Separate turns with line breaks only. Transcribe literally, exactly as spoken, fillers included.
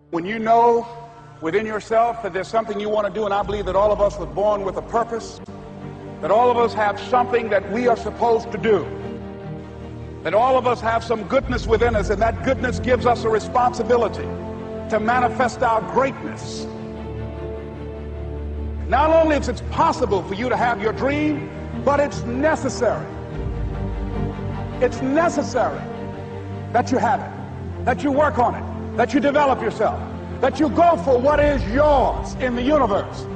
When you know within yourself that there's something you want to do, and I believe that all of us were born with a purpose, that all of us have something that we are supposed to do, that all of us have some goodness within us, and that goodness gives us a responsibility to manifest our greatness. Not only is it possible for you to have your dream, but it's necessary. It's necessary that you have it, that you work on it, that you develop yourself, that you go for what is yours in the universe.